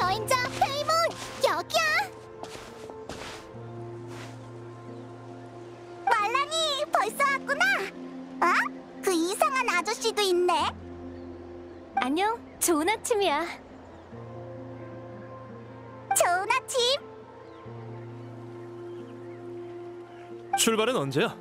여행자 페이몬, 여기야! 말랑이, 벌써 왔구나! 어? 그 이상한 아저씨도 있네? 안녕, 좋은 아침이야. 좋은 아침! 출발은 언제야?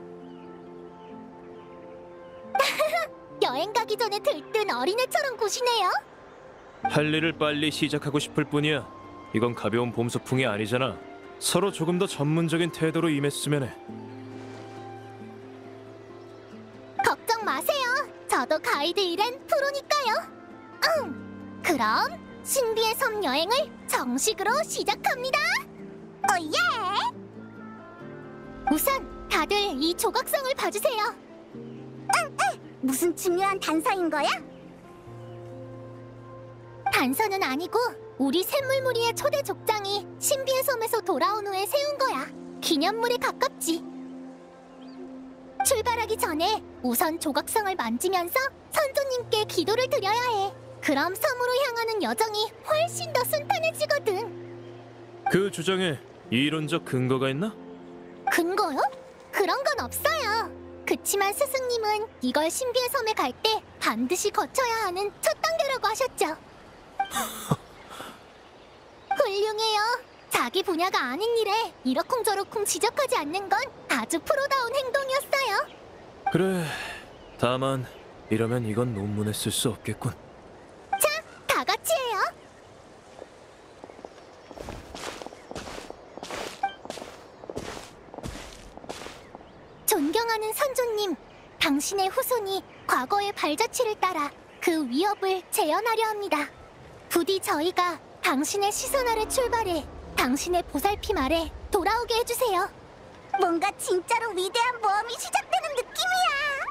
여행 가기 전에 들뜬 어린애처럼 구시네요? 할 일을 빨리 시작하고 싶을 뿐이야. 이건 가벼운 봄 소풍이 아니잖아. 서로 조금 더 전문적인 태도로 임했으면 해. 걱정 마세요. 저도 가이드 일엔 프로니까요. 그럼 신비의 섬 여행을 정식으로 시작합니다. 오예! 우선 다들 이 조각상을 봐주세요. 무슨 중요한 단서인 거야? 단서는 아니고 우리 샘물무리의 초대 족장이 신비의 섬에서 돌아온 후에 세운 거야. 기념물에 가깝지. 출발하기 전에 우선 조각상을 만지면서 선조님께 기도를 드려야 해. 그럼 섬으로 향하는 여정이 훨씬 더 순탄해지거든. 그 주장에 이론적 근거가 있나? 근거요? 그런 건 없어요. 그치만 스승님은 이걸 신비의 섬에 갈 때 반드시 거쳐야 하는 첫 단계라고 하셨죠. 훌륭해요. 자기 분야가 아닌 일에 이러쿵저러쿵 지적하지 않는 건 아주 프로다운 행동이었어요. 그래, 다만 이러면 이건 논문에 쓸 수 없겠군. 자, 다 같이 해요. 존경하는 선조님, 당신의 후손이 과거의 발자취를 따라 그 위협을 재현하려 합니다. 부디 저희가 당신의 시선 아래 출발해 당신의 보살핌 아래 돌아오게 해주세요. 뭔가 진짜로 위대한 모험이 시작되는 느낌이야.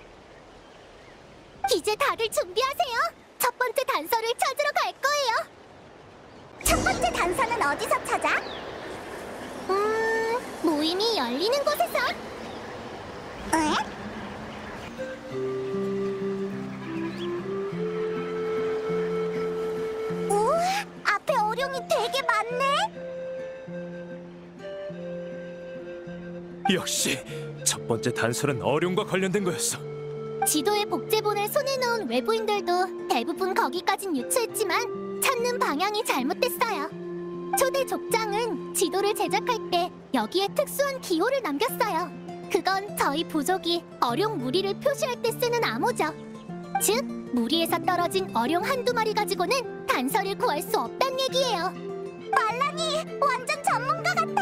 이제 다들 준비하세요. 첫 번째 단서를 찾으러 갈 거예요. 첫 번째 단서는 어디서 찾아? 모임이 열리는 곳에서. 에? 우와, 앞에 어룡이 되게 많네. 역시 첫 번째 단서는 어룡과 관련된 거였어. 지도에 복제본을 손에 넣은 외부인들도 대부분 거기까진 유추했지만 찾는 방향이 잘못됐어요. 초대 족장은 지도를 제작할 때 여기에 특수한 기호를 남겼어요. 그건 저희 부족이 어룡 무리를 표시할 때 쓰는 암호죠. 즉, 무리에서 떨어진 어룡 한두 마리 가지고는 단서를 구할 수 없단 얘기예요. 말랑이 완전 전문가 같아.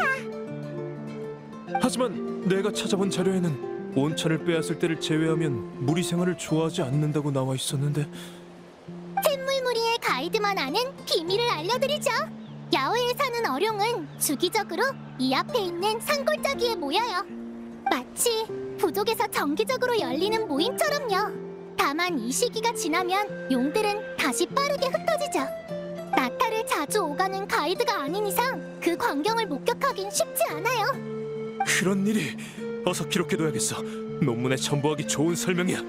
하지만 내가 찾아본 자료에는 온천을 빼앗을 때를 제외하면 무리 생활을 좋아하지 않는다고 나와 있었는데. 샘물무리의 가이드만 아는 비밀을 알려드리죠. 야외에 사는 어룡은 주기적으로 이 앞에 있는 산골짜기에 모여요. 마치 부족에서 정기적으로 열리는 모임처럼요. 다만 이 시기가 지나면 용들은 다시 빠르게 흩어지죠. 나타를 자주 오가는 가이드가 아닌 이상 그 광경을 목격하긴 쉽지 않아요. 그런 일이 어서 기록해둬야겠어. 논문에 첨부하기 좋은 설명이야.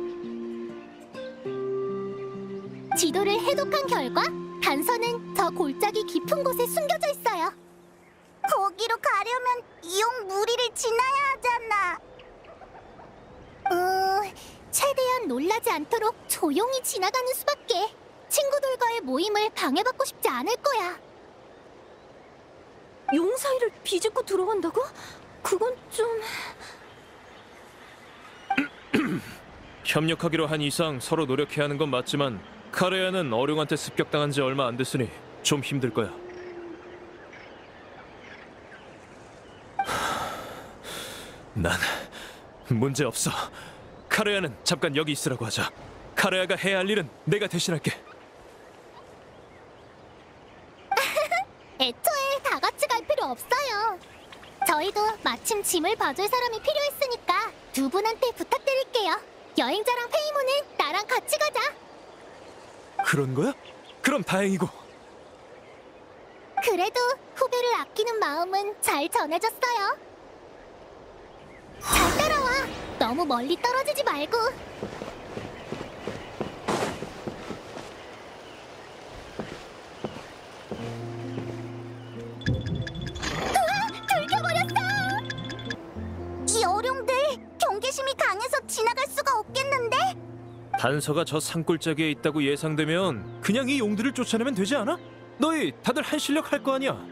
지도를 해독한 결과 단서는 저 골짜기 깊은 곳에 숨겨져 있어요. 거기로 가려면 이용 무리를 지나야 하잖아. 최대한 놀라지 않도록 조용히 지나가는 수밖에. 친구들과의 모임을 방해받고 싶지 않을 거야. 용 사이를 비집고 들어간다고? 그건 좀... 협력하기로 한 이상 서로 노력해야 하는 건 맞지만 카레아는 어룡한테 습격당한 지 얼마 안 됐으니 좀 힘들 거야. 난 문제 없어. 카레아는 잠깐 여기 있으라고 하자. 카레아가 해야 할 일은 내가 대신할게. 애초에 다 같이 갈 필요 없어요. 저희도 마침 짐을 봐줄 사람이 필요했으니까 두 분한테 부탁드릴게요. 여행자랑 페이모는 나랑 같이 가자. 그런 거야? 그럼 다행이고. 그래도 후배를 아끼는 마음은 잘 전해졌어요. 잘 따라와. 너무 멀리 떨어지지 말고. 단서가 저 산골짜기에 있다고 예상되면 그냥 이 용들을 쫓아내면 되지 않아? 너희 다들 한 실력 할 거 아니야?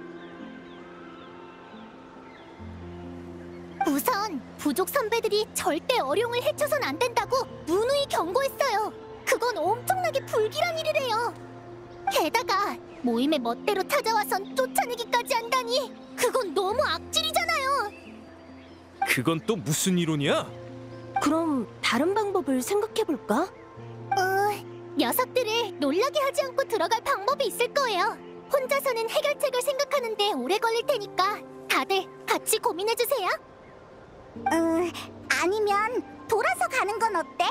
우선 부족 선배들이 절대 어룡을 해쳐선 안 된다고 누누이 경고했어요. 그건 엄청나게 불길한 일이래요. 게다가 모임의 멋대로 찾아와선 쫓아내기까지 한다니 그건 너무 악질이잖아요. 그건 또 무슨 이론이야? 그럼 다른 방법을 생각해볼까? 녀석들을 놀라게 하지 않고 들어갈 방법이 있을 거예요. 혼자서는 해결책을 생각하는데 오래 걸릴 테니까 다들 같이 고민해주세요. 아니면 돌아서 가는 건 어때?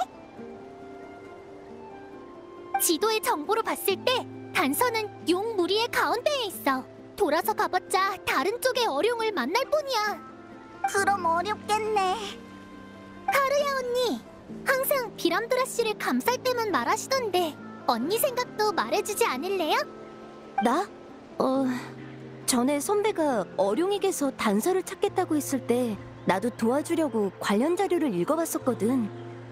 지도의 정보로 봤을 때 단서는 용 무리의 가운데에 있어. 돌아서 가봤자 다른 쪽의 어룡을 만날 뿐이야. 그럼 어렵겠네. 카르야 언니, 항상 비람드라 씨를 감쌀 때만 말하시던데 언니 생각도 말해주지 않을래요? 나? 전에 선배가 어룡에게서 단서를 찾겠다고 했을 때 나도 도와주려고 관련 자료를 읽어봤었거든.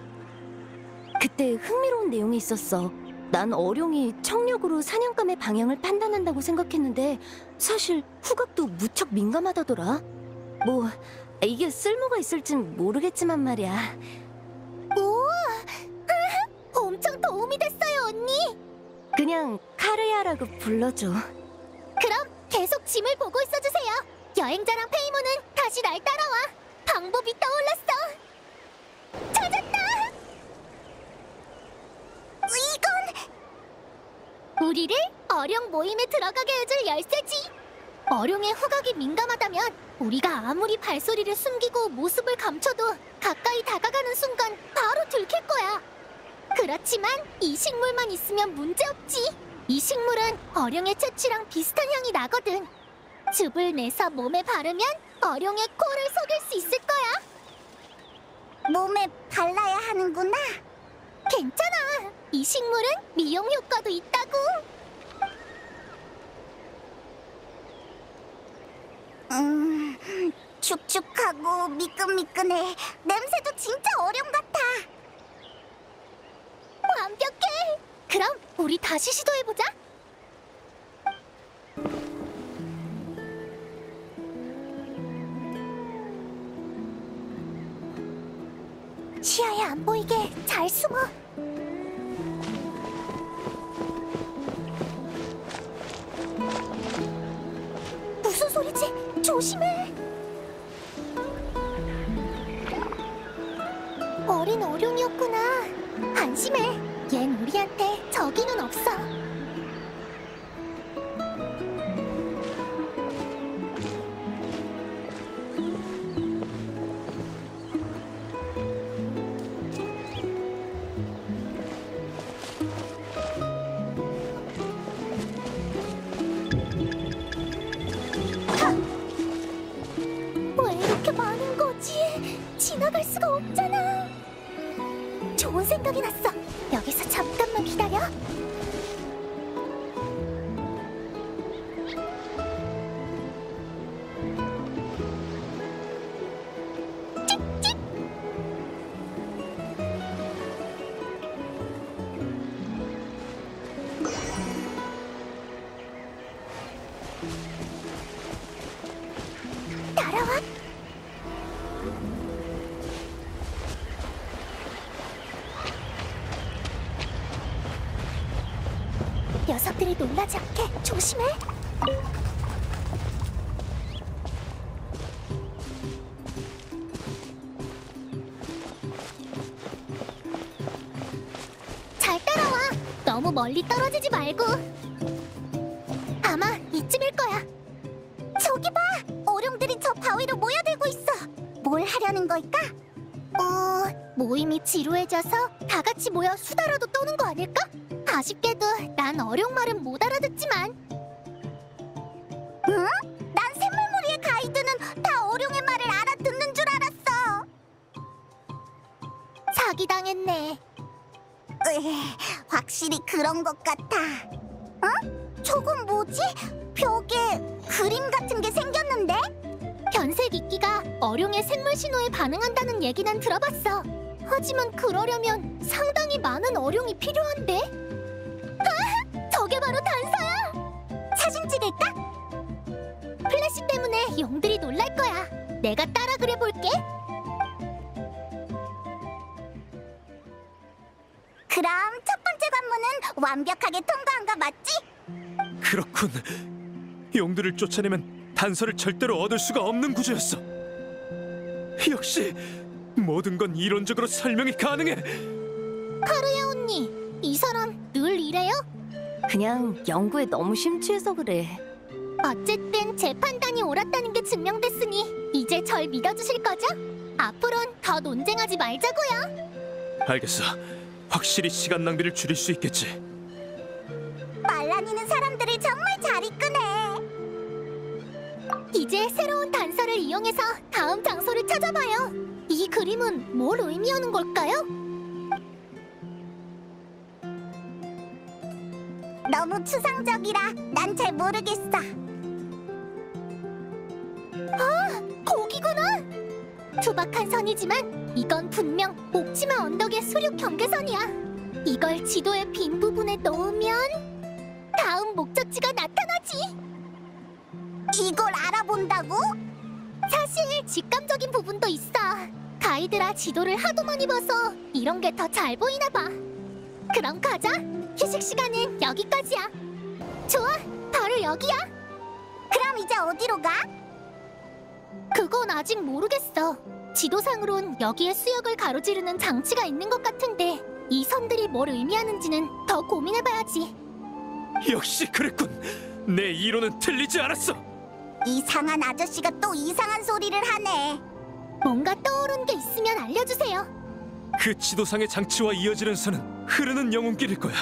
그때 흥미로운 내용이 있었어. 난 어룡이 청력으로 사냥감의 방향을 판단한다고 생각했는데 사실 후각도 무척 민감하다더라. 뭐 이게 쓸모가 있을진 모르겠지만 말이야. 오, 엄청 도움이 됐어요 언니. 그냥 카르야라고 불러줘. 그럼 계속 짐을 보고 있어주세요. 여행자랑 페이모는 다시 날 따라와. 방법이 떠올랐어. 찾았다. 이건 우리를 어룡 모임에 들어가게 해줄 열쇠지. 어룡의 후각이 민감하다면 우리가 아무리 발소리를 숨기고 모습을 감춰도 가까이 다가가는 순간 바로 들킬 거야. 그렇지만 이 식물만 있으면 문제없지. 이 식물은 어룡의 채취랑 비슷한 향이 나거든. 즙을 내서 몸에 바르면 어룡의 코를 속일 수 있을 거야. 몸에 발라야 하는구나. 괜찮아. 이 식물은 미용 효과도 있다고. 축축하고 미끈미끈해. 냄새도 진짜 어룡 같아. 완벽해. 그럼 우리 다시 시도해보자. 시야에 안 보이게 잘 숨어. 무슨 소리지? 조심해. 어린 어룡이었구나. 안심해. 얜 우리한테 적이는 없어. 왜 이렇게 많은 거지? 지나갈 수가 없잖아. 좋은 생각이 났어. 여기서 잠깐만 기다려. 찍찍. 따라와. 녀석들이 놀라지 않게 조심해. 잘 따라와. 너무 멀리 떨어지지 말고. 아마 이쯤일 거야. 저기 봐. 어룡들이 저 바위로 모여들고 있어. 뭘 하려는 걸까? 모임이 지루해져서 다 같이 모여 수다라도 떠는 거 아닐까? 아쉽게도 난 어룡 말은 못 알아듣지만. 응? 난 샘물무리의 가이드는 다 어룡의 말을 알아듣는 줄 알았어. 사기당했네. 확실히 그런 것 같아. 저건 뭐지? 벽에 그림 같은 게 생겼는데? 변색 이끼가 어룡의 생물 신호에 반응한다는 얘기는 들어봤어. 하지만 그러려면 상당히 많은 어룡이 필요한데. 아, 저게 바로 단서야. 사진 찍을까? 플래시 때문에 용들이 놀랄 거야. 내가 따라 그려볼게. 그럼 첫 번째 관문은 완벽하게 통과한 거 맞지? 그렇군. 용들을 쫓아내면 단서를 절대로 얻을 수가 없는 구조였어. 역시 모든 건 이론적으로 설명이 가능해. 카루야 언니, 이 사람 늘 이래요? 그냥 연구에 너무 심취해서 그래. 어쨌든 제 판단이 옳았다는 게 증명됐으니 이제 절 믿어주실 거죠? 앞으론 더 논쟁하지 말자고요. 알겠어. 확실히 시간 낭비를 줄일 수 있겠지. 말라니는 사람들을 정말 잘 이끄네. 이제 새로운 단서를 이용해서 다음 장소를 찾아봐요. 이 그림은 뭘 의미하는 걸까요? 너무 추상적이라 난 잘 모르겠어. 아, 거기구나. 투박한 선이지만 이건 분명 옥지마 언덕의 수륙 경계선이야. 이걸 지도의 빈 부분에 넣으면 다음 목적지가 나타나지. 이걸 알아본다고? 사실 직감적인 부분도 있어. 가이드라 지도를 하도 많이 봐서 이런 게 더 잘 보이나 봐. 그럼 가자. 휴식 시간은 여기까지야. 좋아, 바로 여기야. 그럼 이제 어디로 가? 그건 아직 모르겠어. 지도상으론 여기에 수역을 가로지르는 장치가 있는 것 같은데 이 선들이 뭘 의미하는지는 더 고민해봐야지. 역시 그랬군. 내 이론은 틀리지 않았어. 이상한 아저씨가 또 이상한 소리를 하네. 뭔가 떠오른 게 있으면 알려주세요. 그 지도상의 장치와 이어지는 선은 흐르는 영혼길일 거야.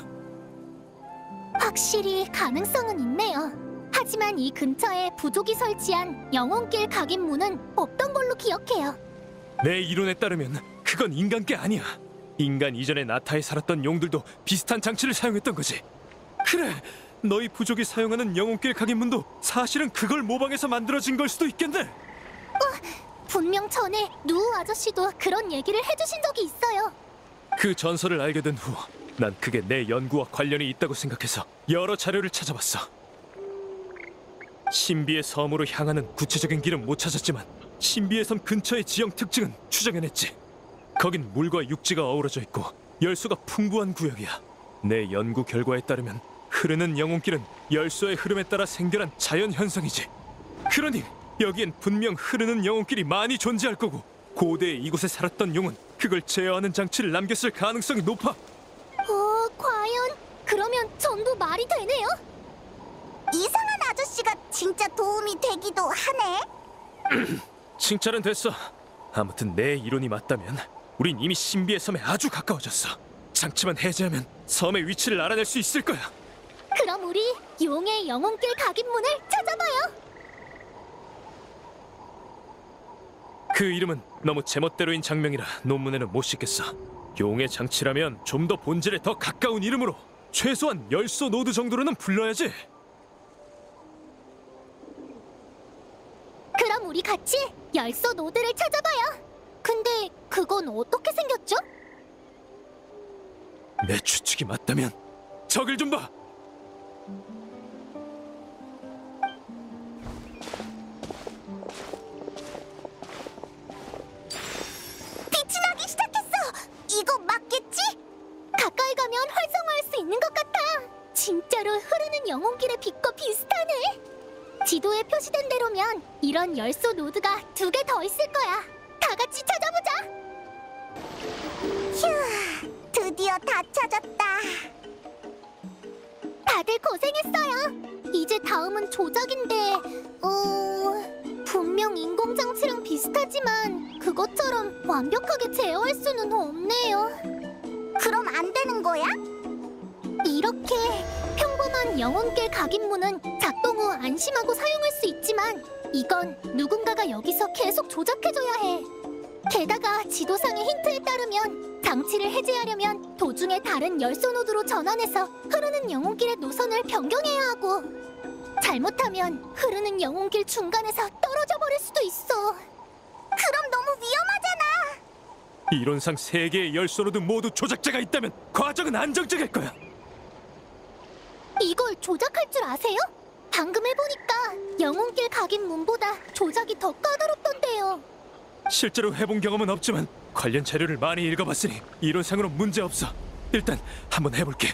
확실히 가능성은 있네요. 하지만 이 근처에 부족이 설치한 영혼길 각인문은 없던 걸로 기억해요. 내 이론에 따르면 그건 인간 게 아니야. 인간 이전에 나타에 살았던 용들도 비슷한 장치를 사용했던 거지. 그래, 너희 부족이 사용하는 영혼길 각인문도 사실은 그걸 모방해서 만들어진 걸 수도 있겠네. 분명 전에 누우 아저씨도 그런 얘기를 해주신 적이 있어요. 그 전설을 알게 된 후 난 그게 내 연구와 관련이 있다고 생각해서 여러 자료를 찾아봤어. 신비의 섬으로 향하는 구체적인 길은 못 찾았지만 신비의 섬 근처의 지형 특징은 추정해냈지. 거긴 물과 육지가 어우러져 있고 열소가 풍부한 구역이야. 내 연구 결과에 따르면 흐르는 영혼길은 열소의 흐름에 따라 생겨난 자연 현상이지. 그러니 여기엔 분명 흐르는 영혼길이 많이 존재할 거고 고대에 이곳에 살았던 용은 그걸 제어하는 장치를 남겼을 가능성이 높아. 과연 그러면 전부 말이 되네요? 이상한 아저씨가 진짜 도움이 되기도 하네. 칭찬은 됐어. 아무튼 내 이론이 맞다면 우린 이미 신비의 섬에 아주 가까워졌어. 장치만 해제하면 섬의 위치를 알아낼 수 있을 거야. 그럼 우리 용의 영혼길 각인문을 찾아봐요. 그 이름은 너무 제멋대로인 장명이라 논문에는 못 싣겠어. 용의 장치라면 좀 더 본질에 더 가까운 이름으로 최소한 열소 노드 정도로는 불러야지. 그럼 우리 같이 열소 노드를 찾아봐요. 근데 그건 어떻게 생겼죠? 내 추측이 맞다면 저길 좀 봐. 빛이 나기 시작했어. 이거 맞겠지? 가까이 가면 활성화할 수 있는 것 같아. 진짜로 흐르는 영혼길의 빛과 비슷하네. 지도에 표시된 대로면 이런 열소 노드가 2개 더 있을 거야. 다 같이 찾아보자. 휴, 드디어 다 찾았다. 다들 고생했어요. 이제 다음은 조작인데, 분명 인공장치랑 비슷하지만 그것처럼 완벽하게 제어할 수는 없네요. 그럼 안 되는 거야? 이렇게 평범한 영혼길 각인문은 작동 후 안심하고 사용할 수 있지만 이건 누군가가 여기서 계속 조작해줘야 해. 게다가 지도상의 힌트에 따르면 장치를 해제하려면 도중에 다른 열소 노드로 전환해서 흐르는 영혼길의 노선을 변경해야 하고 잘못하면 흐르는 영혼길 중간에서 떨어져 버릴 수도 있어. 그럼 너무 위험하잖아. 이론상 세 개의 열소노드 모두 조작자가 있다면 과정은 안정적일 거야. 이걸 조작할 줄 아세요? 방금 해보니까 영혼길 각인 문보다 조작이 더 까다롭던데요. 실제로 해본 경험은 없지만 관련 자료를 많이 읽어봤으니 이론상으로 문제 없어. 일단 한번 해볼게.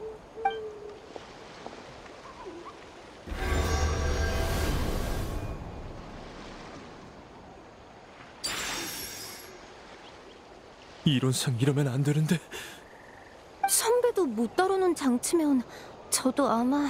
이론상 이러면 안 되는데. 선배도 못 다루는 장치면 저도 아마...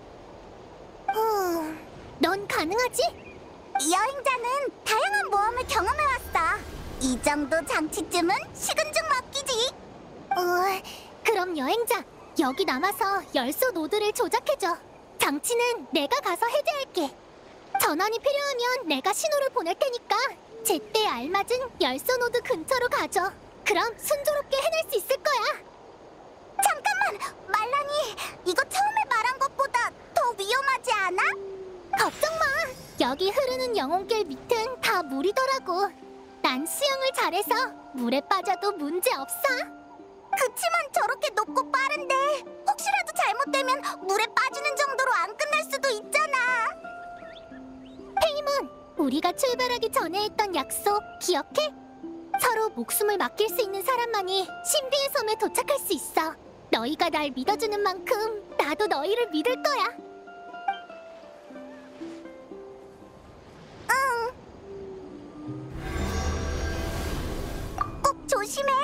넌 가능하지? 여행자는 다양한 모험을 경험해왔어. 이 정도 장치쯤은 식은 죽 먹기지. 그럼 여행자, 여기 남아서 열소 노드를 조작해줘. 장치는 내가 가서 해제할게. 전원이 필요하면 내가 신호를 보낼 테니까 제때 알맞은 열소 노드 근처로 가줘. 그럼 순조롭게 해낼 수 있을 거야. 잠깐만, 말라니, 이거 처음에 말한 것보다 더 위험하지 않아? 걱정 마. 여기 흐르는 영혼길 밑은 다 물이더라고. 난 수영을 잘해서 물에 빠져도 문제 없어. 그치만 저렇게 높고 빠른데 혹시라도 잘못되면 물에 빠지는 정도로 안 끝날 수도 있잖아. 페이몬, 우리가 출발하기 전에 했던 약속 기억해? 서로 목숨을 맡길 수 있는 사람만이 신비의 섬에 도착할 수 있어. 너희가 날 믿어주는 만큼 나도 너희를 믿을 거야. 응. 꼭 조심해.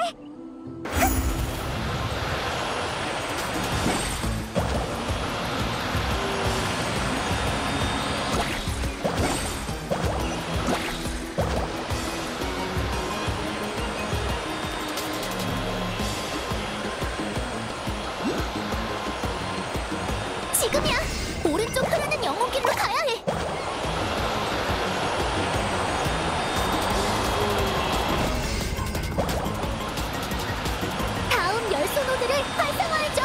지금이야! 오른쪽 흐르는 영혼길로 가야 해! 다음 열소 노드를 활성화해줘!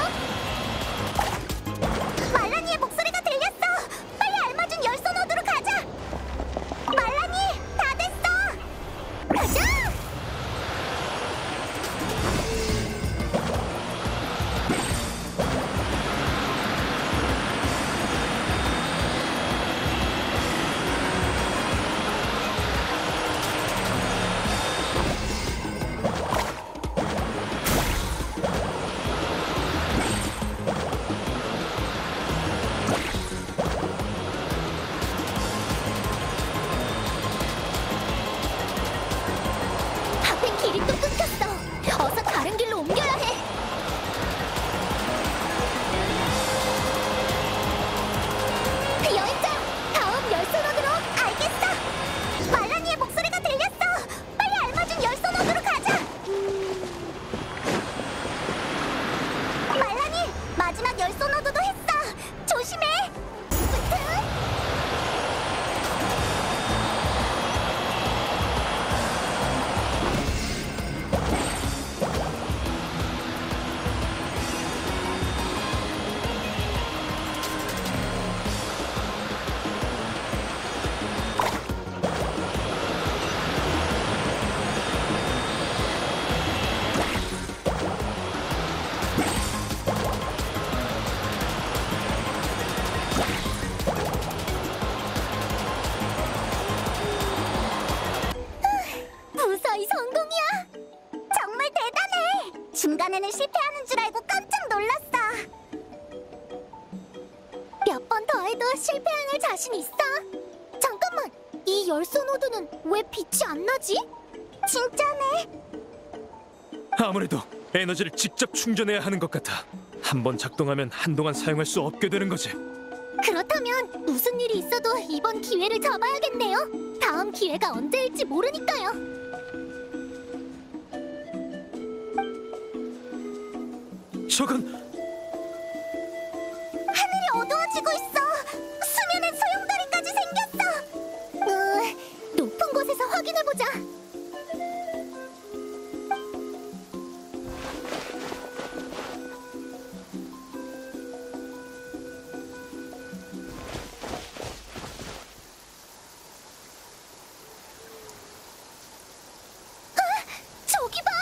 말라니의 목소리가 들렸어! 빨리 알맞은 열소 노드로 가자! 말라니! 다 됐어! 가자! 앞엔 길이 또 끊겼어. 어서 다른 길로 옮겨야 해. 여행자, 다음 열소노드로. 알겠어. 말라니의 목소리가 들렸어. 빨리 알맞은 열소노드로 가자. 말라니, 마지막 열소노드도 했어. 조심해. 무사히 성공이야! 정말 대단해! 중간에는 실패하는 줄 알고 깜짝 놀랐어. 몇 번 더 해도 실패 안 할 자신 있어? 잠깐만! 이 열소 노드는 왜 빛이 안 나지? 진짜네! 아무래도 에너지를 직접 충전해야 하는 것 같아. 한번 작동하면 한동안 사용할 수 없게 되는 거지. 그렇다면 무슨 일이 있어도 이번 기회를 잡아야겠네요. 다음 기회가 언제일지 모르니까요. 저건 하늘이 어두워지고 있어. 수면에 소용돌이까지 생겼어. 높은 곳에서 확인해보자. 저기 봐!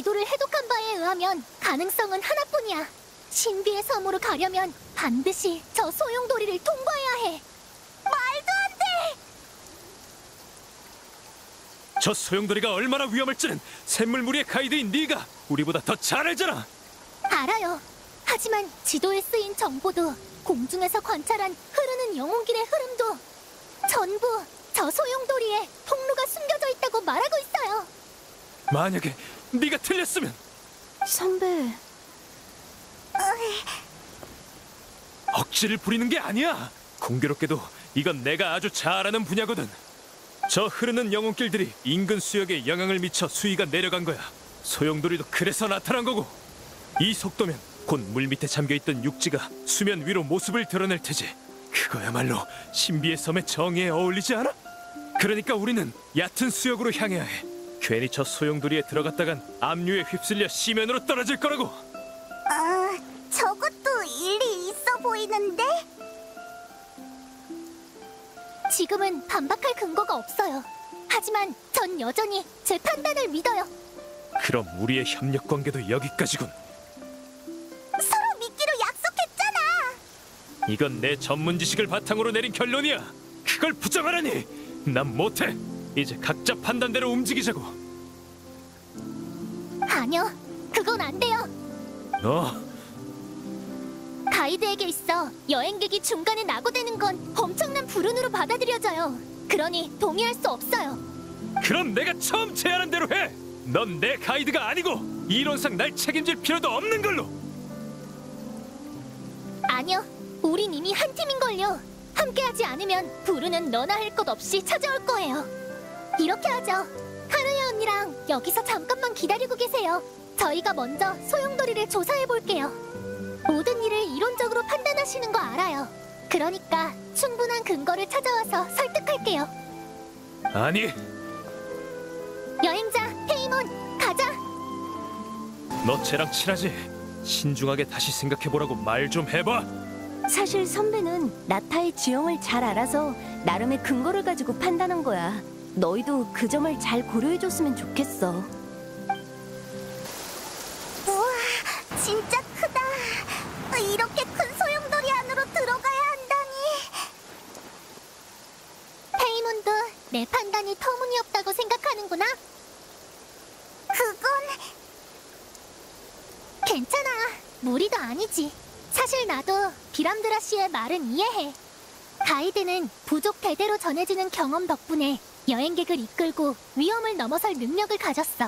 지도를 해독한 바에 의하면 가능성은 하나뿐이야. 신비의 섬으로 가려면 반드시 저 소용돌이를 통과해야 해. 말도 안 돼! 저 소용돌이가 얼마나 위험할지는 샘물무리의 가이드인 네가 우리보다 더 잘 알잖아. 알아요. 하지만 지도에 쓰인 정보도 공중에서 관찰한 흐르는 영혼길의 흐름도 전부 저 소용돌이에 통로가 숨겨져 있다고 말하고 있어요. 만약에 네가 틀렸으면 선배, 억지를 부리는 게 아니야. 공교롭게도 이건 내가 아주 잘 아는 분야거든. 저 흐르는 영혼길들이 인근 수역에 영향을 미쳐 수위가 내려간 거야. 소용돌이도 그래서 나타난 거고, 이 속도면 곧 물 밑에 잠겨있던 육지가 수면 위로 모습을 드러낼 테지. 그거야말로 신비의 섬의 정의에 어울리지 않아? 그러니까 우리는 얕은 수역으로 향해야 해. 괜히 저 소용돌이에 들어갔다간 압류에 휩쓸려 시면으로 떨어질 거라고. 저것도 일리 있어 보이는데? 지금은 반박할 근거가 없어요. 하지만 전 여전히 제 판단을 믿어요. 그럼 우리의 협력 관계도 여기까지군. 서로 믿기로 약속했잖아. 이건 내 전문 지식을 바탕으로 내린 결론이야. 그걸 부정하라니. 난 못해. 이제 각자 판단대로 움직이자고. 아니요, 그건 안 돼요. 너 가이드에게 있어 여행객이 중간에 낙오되는 건 엄청난 불운으로 받아들여져요. 그러니 동의할 수 없어요. 그럼 내가 처음 제안한 대로 해. 넌 내 가이드가 아니고 이론상 날 책임질 필요도 없는 걸로. 아니요, 우린 이미 한 팀인걸요. 함께하지 않으면 불운은 너나 할 것 없이 찾아올 거예요. 이렇게 하죠. 하루야 언니랑 여기서 잠깐만 기다리고 계세요. 저희가 먼저 소용돌이를 조사해 볼게요. 모든 일을 이론적으로 판단하시는 거 알아요. 그러니까 충분한 근거를 찾아와서 설득할게요. 아니, 여행자 페이몬, 가자. 너 쟤랑 친하지? 신중하게 다시 생각해보라고 말 좀 해봐. 사실 선배는 나타의 지형을 잘 알아서 나름의 근거를 가지고 판단한 거야. 너희도 그 점을 잘 고려해줬으면 좋겠어. 우와, 진짜 크다. 이렇게 큰 소용돌이 안으로 들어가야 한다니. 페이몬도 내 판단이 터무니없다고 생각하는구나. 그건... 괜찮아. 무리도 아니지. 사실 나도 비람드라 씨의 말은 이해해. 가이드는 부족 대대로 전해지는 경험 덕분에 여행객을 이끌고 위험을 넘어설 능력을 가졌어.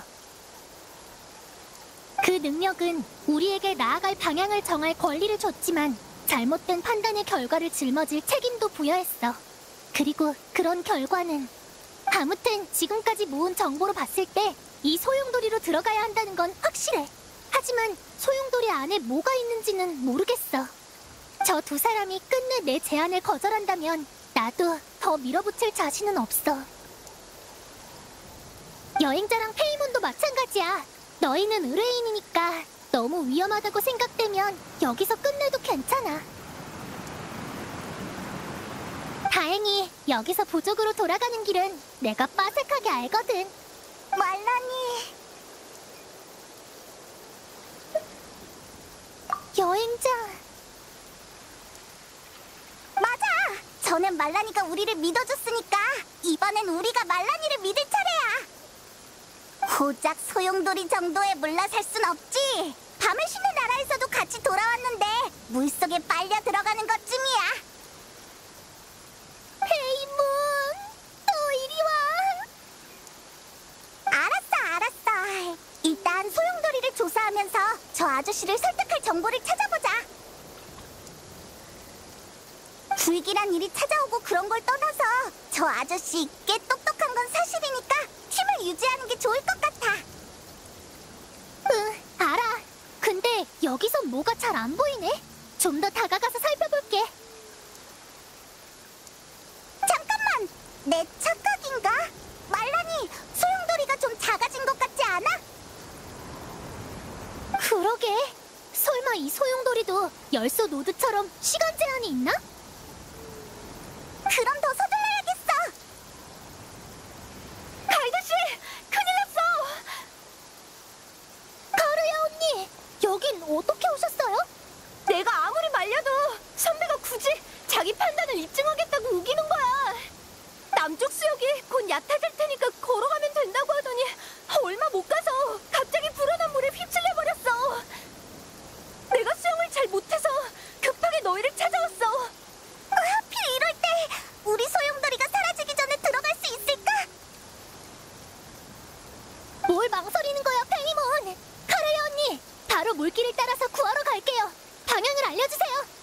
그 능력은 우리에게 나아갈 방향을 정할 권리를 줬지만 잘못된 판단의 결과를 짊어질 책임도 부여했어. 그리고 그런 결과는 아무튼 지금까지 모은 정보로 봤을 때 이 소용돌이로 들어가야 한다는 건 확실해. 하지만 소용돌이 안에 뭐가 있는지는 모르겠어. 저 두 사람이 끝내 내 제안을 거절한다면 나도 더 밀어붙일 자신은 없어. 여행자랑 페이몬도 마찬가지야. 너희는 의뢰인이니까 너무 위험하다고 생각되면 여기서 끝내도 괜찮아. 다행히 여기서 부족으로 돌아가는 길은 내가 빠삭하게 알거든. 말라니. 여행자. 맞아. 전엔 말라니가 우리를 믿어줬으니까 이번엔 우리가 말라니를 믿을 차례야. 고작 소용돌이 정도에 물러설 순 없지. 밤의 신의 나라에서도 같이 돌아왔는데 물속에 빨려 들어가는 것쯤이야. 페이몬, 또 이리 와. 알았어. 일단 소용돌이를 조사하면서 저 아저씨를 설득할 정보를 찾아보자. 불길한 일이 찾아오고 그런 걸 떠나서 저 아저씨 꽤 똑똑한 건 사실이니까 팀을 유지하는 게 좋을 것 같아. 응, 알아. 근데 여기서 뭐가 잘 안 보이네. 좀 더 다가가서 살펴볼게. 잠깐만! 내 착각인가? 말라니, 소용돌이가 좀 작아진 것 같지 않아? 그러게. 설마 이 소용돌이도 열소 노드처럼 시간 제한이 있나? 그럼 더 서둘러야겠어. 가이드 씨, 큰일 났어. 어떻게 오셨어요? 내가 아무리 말려도 선배가 굳이 자기 판단을 입증하겠다고 우기는 거야. 남쪽 수역이 곧 얕아질 테니까 걸어가면 된다고 하더니 얼마 못 가서 갑자기 불어난 물에 휩쓸려 버렸어. 내가 수영을 잘 못해서 급하게 너희를 찾아왔어. 하필 이럴 때 우리 소용돌이가 사라지기 전에 들어갈 수 있을까? 뭘 망설이는 거야, 페이몬? 카레야 언니, 바로 물길을 따라서 구하러 갈게요. 방향을 알려주세요.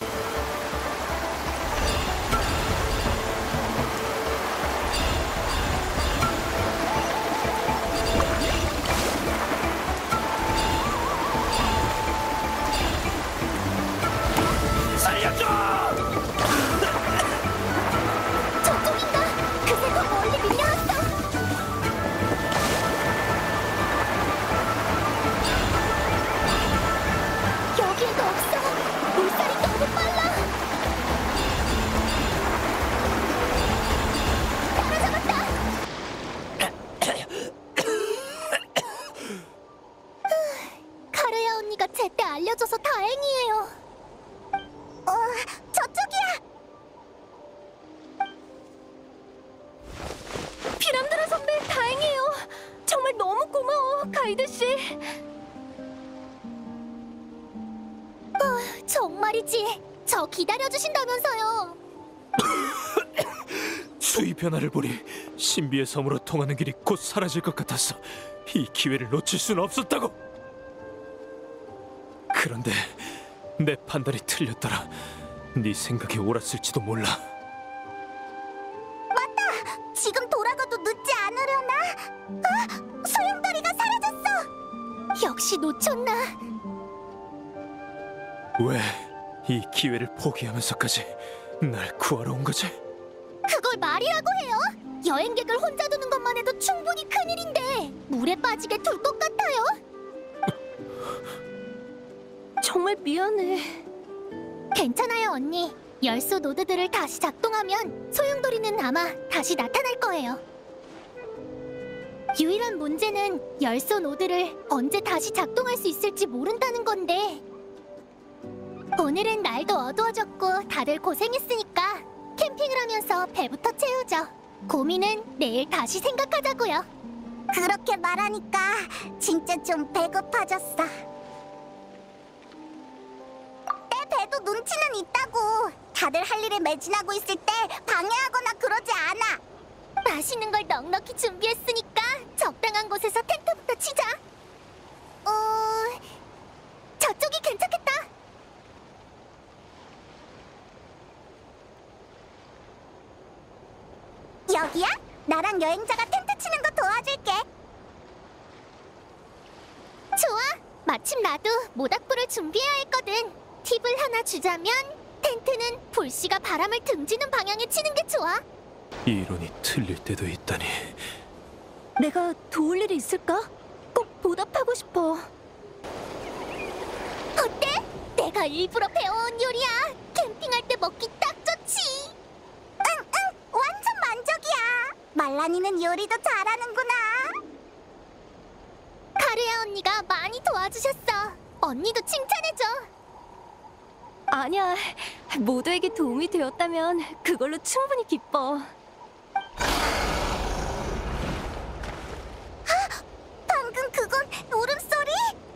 살려줘! 저쪽인가? 그새 더 멀리 밀려왔어. 여기에도 없어. 물살이 너무 빨라. 따라잡았다. 카레야 언니가 제때 알려줘서 다행이에요. 저쪽이야. 피람드라 선배, 다행이에요. 정말 너무 고마워, 가이드 씨. 정말이지. 저 기다려주신다면서요. 수위 변화를 보니 신비의 섬으로 통하는 길이 곧 사라질 것 같았어. 이 기회를 놓칠 수는 없었다고. 그런데 내 판단이 틀렸더라. 네 생각이 옳았을지도 몰라. 지금 돌아가도 늦지 않으려나? 소용돌이가 사라졌어. 역시 놓쳤나? 왜 이 기회를 포기하면서까지 날 구하러 온 거지? 그걸 말이라고 해요? 여행객을 혼자 두는 것만 해도 충분히 큰일인데 물에 빠지게 둘 것 같아요? 정말 미안해. 괜찮아요, 언니. 열소 노드들을 다시 작동하면 소용돌이는 아마 다시 나타날 거예요. 유일한 문제는 열소 노드를 언제 다시 작동할 수 있을지 모른다는 건데 오늘은 날도 어두워졌고 다들 고생했으니까 캠핑을 하면서 배부터 채우죠. 고민은 내일 다시 생각하자고요. 그렇게 말하니까 진짜 좀 배고파졌어. 내 배도 눈치는 있다고. 다들 할 일에 매진하고 있을 때 방해하거나 그러지 않아. 맛있는 걸 넉넉히 준비했으니까 적당한 곳에서 텐트부터 치자. 저쪽이 괜찮겠다. 여기야? 나랑 여행자가 텐트 치는 거 도와줄게. 좋아. 마침 나도 모닥불을 준비해야 했거든. 팁을 하나 주자면 텐트는 불씨가 바람을 등지는 방향에 치는 게 좋아. 이론이 틀릴 때도 있다니. 내가 도울 일이 있을까? 꼭 보답하고 싶어. 어때? 내가 일부러 배워온 요리야. 캠핑할 때 먹기 딱 좋지. 응, 완전 만족이야. 말라니는 요리도 잘하는구나. 카르야 언니가 많이 도와주셨어. 언니도 칭찬해줘. 아니야, 모두에게 도움이 되었다면 그걸로 충분히 기뻐. 방금 그건 울음소리?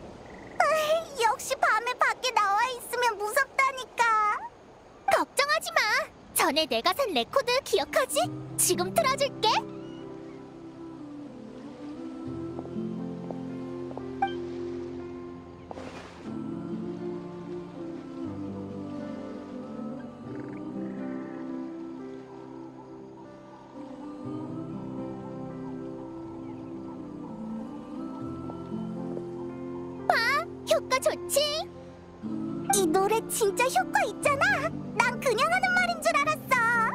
역시 밤에 밖에 나와 있으면 무섭다니까. 걱정하지 마. 전에 내가 산 레코드 기억하지? 지금 틀어줄게. 효과 좋지? 이 노래 진짜 효과 있잖아. 난 그냥 하는 말인 줄 알았어.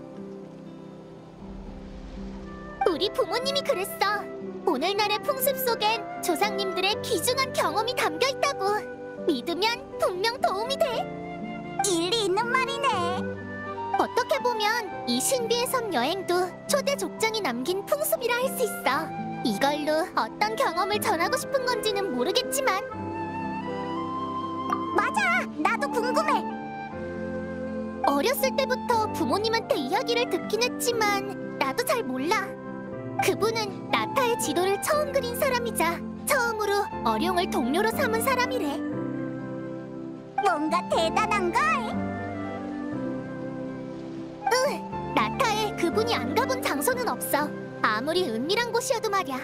우리 부모님이 그랬어. 오늘날의 풍습 속엔 조상님들의 귀중한 경험이 담겨 있다고. 믿으면 분명 도움이 돼. 일리 있는 말이네. 어떻게 보면 이 신비의 섬 여행도 초대 족장이 남긴 풍습이라 할 수 있어. 이걸로 어떤 경험을 전하고 싶은 건지는 모르겠지만 맞아, 나도 궁금해. 어렸을 때부터 부모님한테 이야기를 듣긴 했지만 나도 잘 몰라. 그분은 나타의 지도를 처음 그린 사람이자 처음으로 어룡을 동료로 삼은 사람이래. 뭔가 대단한걸? 응, 나타에 그분이 안 가본 장소는 없어. 아무리 은밀한 곳이어도 말이야.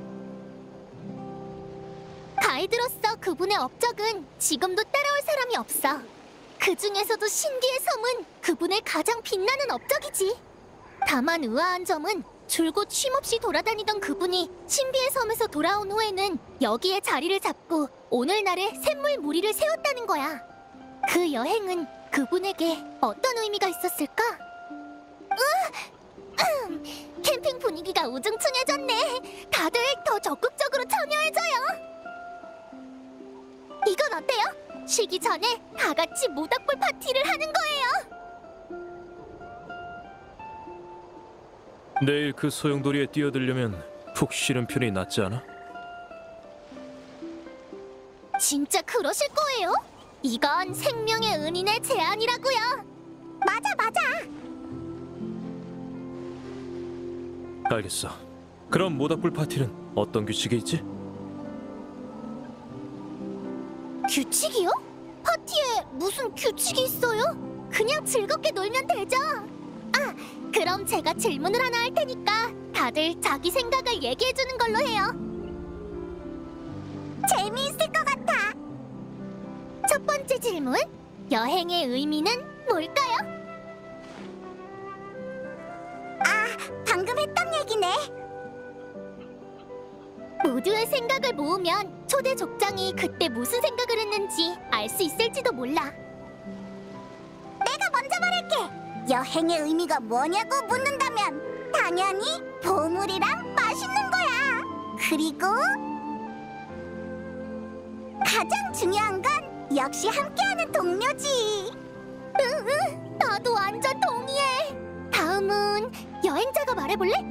가이드로서 그분의 업적은 지금도 따라올 사람이 없어. 그 중에서도 신기의 섬은 그분의 가장 빛나는 업적이지. 다만 의아한 점은 줄곧 쉼없이 돌아다니던 그분이 신비의 섬에서 돌아온 후에는 여기에 자리를 잡고 오늘날의 샘물 무리를 세웠다는 거야. 그 여행은 그분에게 어떤 의미가 있었을까? 캠핑 분위기가 우중충해졌네. 다들 더 적극적으로 참여해줘요. 이건 어때요? 쉬기 전에 다 같이 모닥불 파티를 하는 거예요. 내일 그 소용돌이에 뛰어들려면 푹 쉬는 편이 낫지 않아? 진짜 그러실 거예요? 이건 생명의 은인의 제안이라고요. 맞아, 맞아. 알겠어. 그럼 모닥불 파티는 어떤 규칙이 있지? 규칙이요? 파티에 무슨 규칙이 있어요? 그냥 즐겁게 놀면 되죠. 아, 그럼 제가 질문을 하나 할 테니까 다들 자기 생각을 얘기해주는 걸로 해요. 재미있을 것 같아. 첫 번째 질문, 여행의 의미는 뭘까요? 아, 방금 했던 얘기네. 모두의 생각을 모으면 초대 족장이 그때 무슨 생각을 했는지 알 수 있을지도 몰라. 내가 먼저 말할게. 여행의 의미가 뭐냐고 묻는다면 당연히 보물이랑 맛있는 거야. 그리고 가장 중요한 건 역시 함께하는 동료지. 응, 나도 완전 동의해. 다음은 여행자가 말해볼래?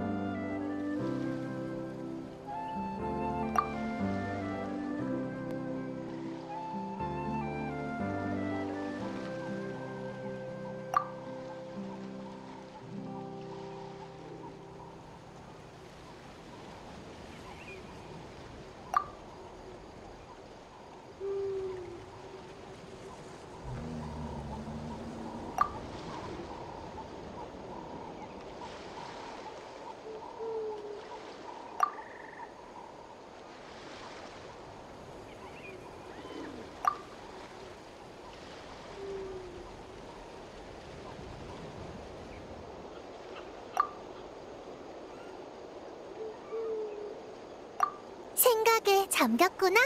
생각에 잠겼구나.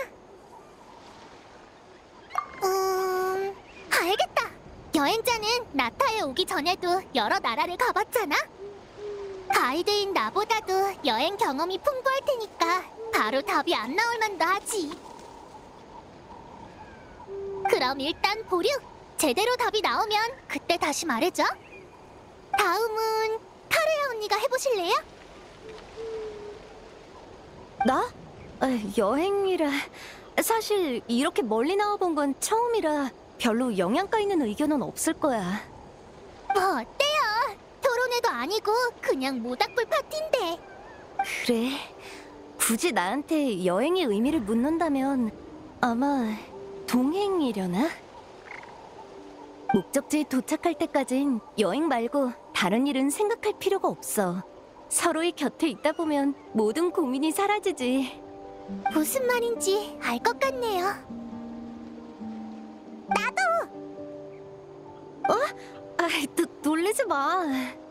알겠다. 여행자는 나타에 오기 전에도 여러 나라를 가봤잖아. 가이드인 나보다도 여행 경험이 풍부할 테니까 바로 답이 안 나올 만도 하지. 그럼 일단 보류. 제대로 답이 나오면 그때 다시 말해줘. 다음은 카레아 언니가 해보실래요? 나? 여행이라 사실 이렇게 멀리 나와본 건 처음이라 별로 영양가 있는 의견은 없을 거야. 뭐 어때요? 토론회도 아니고 그냥 모닥불 파티인데. 그래? 굳이 나한테 여행의 의미를 묻는다면 아마 동행이려나? 목적지에 도착할 때까진 여행 말고 다른 일은 생각할 필요가 없어. 서로의 곁에 있다 보면 모든 고민이 사라지지. 무슨 말인지 알 것 같네요. 나도! 놀리지 마.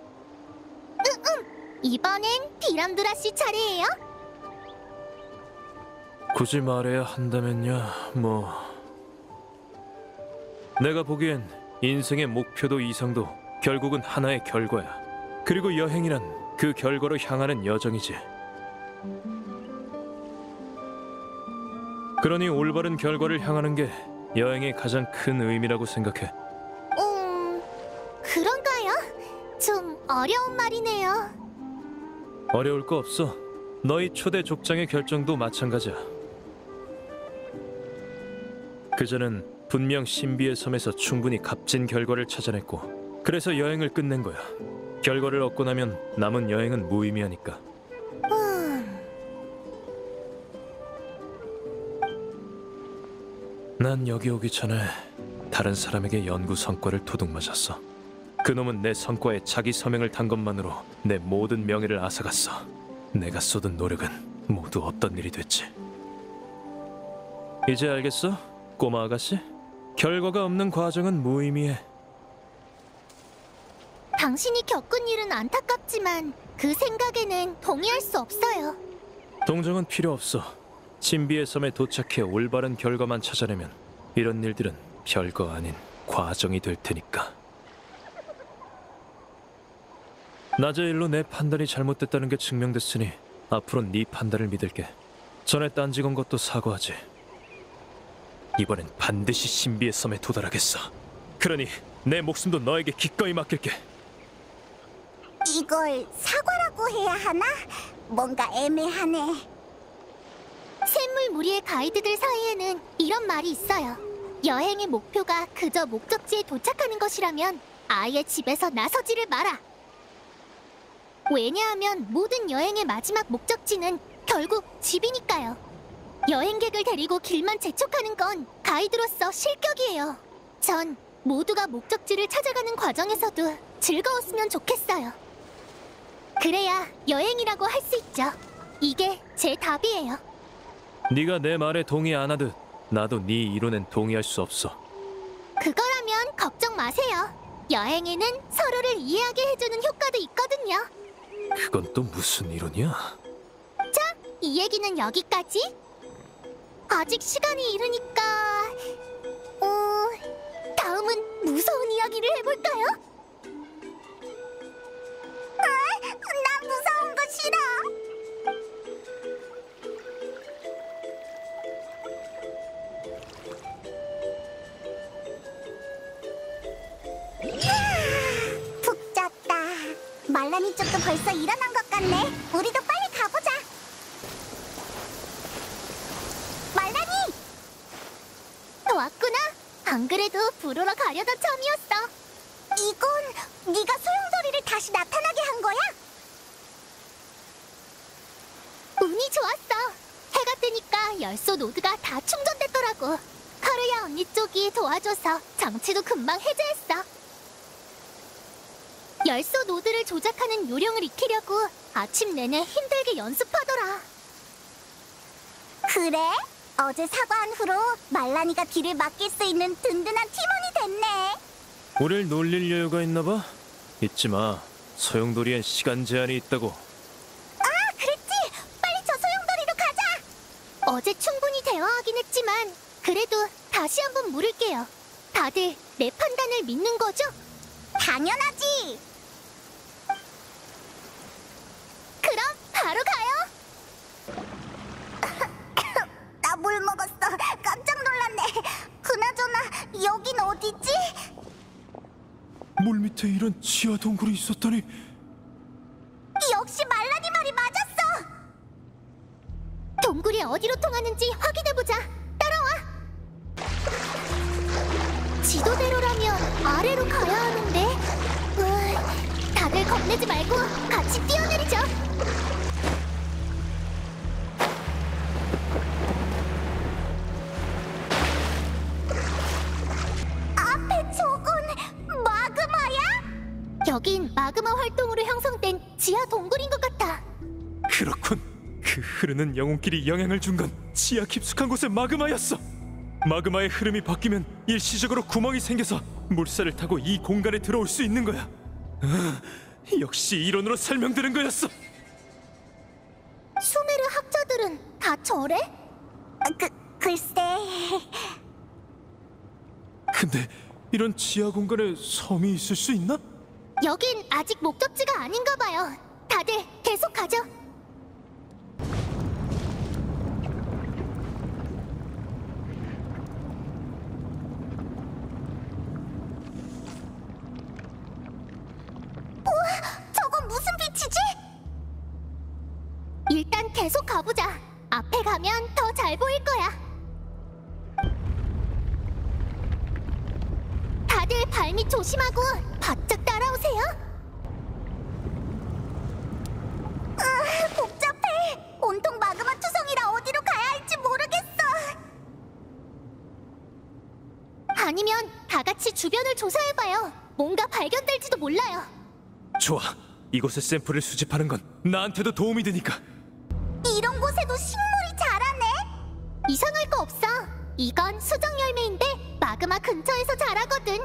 이번엔 비람두라 씨 차례예요. 굳이 말해야 한다면요, 뭐 내가 보기엔 인생의 목표도 이상도 결국은 하나의 결과야. 그리고 여행이란 그 결과로 향하는 여정이지. 그러니 올바른 결과를 향하는 게 여행의 가장 큰 의미라고 생각해. 그런가요? 좀 어려운 말이네요. 어려울 거 없어. 너희 초대 족장의 결정도 마찬가지야. 그자는 분명 신비의 섬에서 충분히 값진 결과를 찾아냈고 그래서 여행을 끝낸 거야. 결과를 얻고 나면 남은 여행은 무의미하니까. 난 여기 오기 전에 다른 사람에게 연구 성과를 도둑맞았어. 그놈은 내 성과에 자기 서명을 단 것만으로 내 모든 명예를 앗아갔어. 내가 쏟은 노력은 모두 없던 일이 됐지. 이제 알겠어? 꼬마 아가씨? 결과가 없는 과정은 무의미해. 당신이 겪은 일은 안타깝지만 그 생각에는 동의할 수 없어요. 동정은 필요 없어. 신비의 섬에 도착해 올바른 결과만 찾아내면 이런 일들은 별거 아닌 과정이 될 테니까. 낮의 일로 내 판단이 잘못됐다는 게 증명됐으니 앞으로 네 판단을 믿을게. 전에 딴지건 것도 사과하지. 이번엔 반드시 신비의 섬에 도달하겠어. 그러니 내 목숨도 너에게 기꺼이 맡길게. 이걸 사과라고 해야 하나? 뭔가 애매하네. 샘물 무리의 가이드들 사이에는 이런 말이 있어요. 여행의 목표가 그저 목적지에 도착하는 것이라면 아예 집에서 나서지를 마라. 왜냐하면 모든 여행의 마지막 목적지는 결국 집이니까요. 여행객을 데리고 길만 재촉하는 건 가이드로서 실격이에요. 전 모두가 목적지를 찾아가는 과정에서도 즐거웠으면 좋겠어요. 그래야 여행이라고 할 수 있죠. 이게 제 답이에요. 네가 내 말에 동의 안 하듯 나도 네 이론엔 동의할 수 없어. 그거라면 걱정 마세요. 여행에는 서로를 이해하게 해주는 효과도 있거든요. 그건 또 무슨 이론이야? 자, 이 얘기는 여기까지. 아직 시간이 이르니까 다음은 무서운 이야기를 해볼까요? 난 무서운 거 싫어. 푹 잤다. 말라니 쪽도 벌써 일어난 것 같네. 우리도 빨리 가보자. 말라니! 왔구나. 안 그래도 부르러 가려던 참이었어. 이건 네가 소용돌이를 다시 나타나게 한 거야? 운이 좋았어. 해가 뜨니까 열소 노드가 다 충전됐더라고. 카루야 언니 쪽이 도와줘서 장치도 금방 해제했어. 열소 노드를 조작하는 요령을 익히려고 아침 내내 힘들게 연습하더라. 그래? 어제 사과한 후로 말라니가 뒤를 맡길 수 있는 든든한 팀원이 됐네. 우릴 놀릴 여유가 있나 봐? 잊지 마. 소용돌이엔 시간 제한이 있다고. 그랬지? 빨리 저 소용돌이로 가자. 어제 충분히 대화하긴 했지만 그래도 다시 한번 물을게요. 다들 내 판단을 믿는 거죠? 당연하지. 그럼 바로 가요. 나 물 먹었어. 깜짝 놀랐네. 그나저나 여긴 어디지? 물 밑에 이런 지하 동굴이 있었다니. 역시 말라니 말이 맞았어. 동굴이 어디로 통하는지 확인해보자. 따라와. 지도대로라면 아래로 가야 하는데. 다들 겁내지 말고 같이 뛰어내리죠. 앞에 저건 마그마야? 여긴 마그마 활동으로 형성된 지하 동굴인 것 같아. 그렇군. 그 흐르는 영혼길이 영향을 준 건 지하 깊숙한 곳의 마그마였어. 마그마의 흐름이 바뀌면 일시적으로 구멍이 생겨서 물살을 타고 이 공간에 들어올 수 있는 거야. 역시 이론으로 설명되는 거였어. 수메르 학자들은 다 저래? 글쎄. 근데 이런 지하 공간에 섬이 있을 수 있나? 여긴 아직 목적지가 아닌가 봐요. 다들 계속 가죠. 저건 무슨 빛이지? 일단 계속 가보자. 앞에 가면 더 잘 보일 거야. 발밑 조심하고 바짝 따라오세요. 복잡해. 온통 마그마 투성이라 어디로 가야 할지 모르겠어. 아니면 다 같이 주변을 조사해봐요. 뭔가 발견될지도 몰라요. 좋아. 이곳의 샘플을 수집하는 건 나한테도 도움이 되니까. 이런 곳에도 식물이 자라네? 이상할 거 없어. 이건 수정 열매인데 마그마 근처에서 자라거든.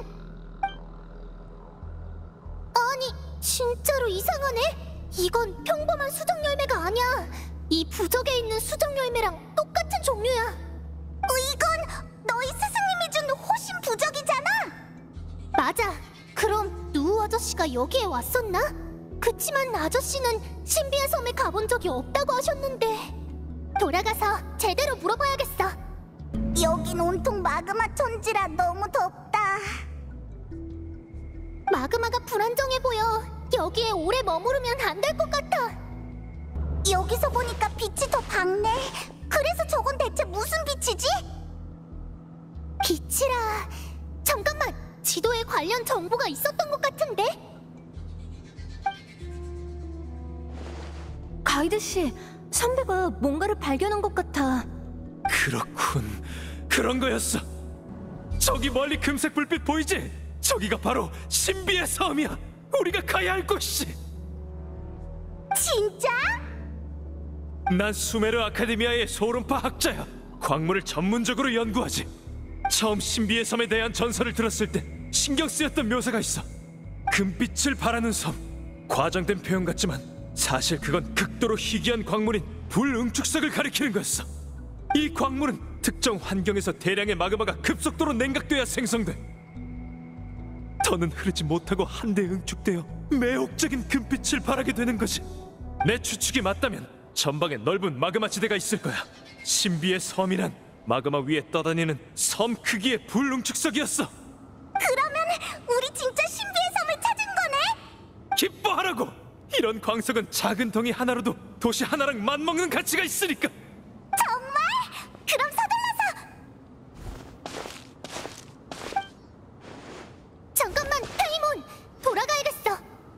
아니, 진짜로 이상하네? 이건 평범한 수정 열매가 아니야. 이 부적에 있는 수정 열매랑 똑같은 종류야. 이건 너희 스승님이 준 호신 부적이잖아? 맞아. 그럼 누우 아저씨가 여기에 왔었나? 그치만 아저씨는 신비의 섬에 가본 적이 없다고 하셨는데. 돌아가서 제대로 물어봐야겠어. 여긴 온통 마그마 천지라 너무 덥다. 마그마가 불안정해 보여. 여기에 오래 머무르면 안 될 것 같아. 여기서 보니까 빛이 더 밝네. 그래서 저건 대체 무슨 빛이지? 빛이라... 잠깐만! 지도에 관련 정보가 있었던 것 같은데? 가이드 씨, 선배가 뭔가를 발견한 것 같아. 그렇군. 그런 거였어. 저기 멀리 금색 불빛 보이지? 저기가 바로 신비의 섬이야. 우리가 가야 할 곳이지. 진짜? 난 수메르 아카데미아의 소름파 학자야. 광물을 전문적으로 연구하지. 처음 신비의 섬에 대한 전설을 들었을 때 신경 쓰였던 묘사가 있어. 금빛을 바라는 섬. 과장된 표현 같지만 사실 그건 극도로 희귀한 광물인 불응축석을 가리키는 거였어. 이 광물은 특정 환경에서 대량의 마그마가 급속도로 냉각돼야 생성돼. 더는 흐르지 못하고 한데 응축되어 매혹적인 금빛을 발하게 되는 거지. 내 추측이 맞다면 전방에 넓은 마그마 지대가 있을 거야. 신비의 섬이란 마그마 위에 떠다니는 섬 크기의 불응축석이었어. 그러면 우리 진짜 신비의 섬을 찾은 거네? 기뻐하라고! 이런 광석은 작은 덩이 하나로도 도시 하나랑 맞먹는 가치가 있으니까. 정말? 그럼 서둘러서! 잠깐만, 페이몬! 돌아가야겠어.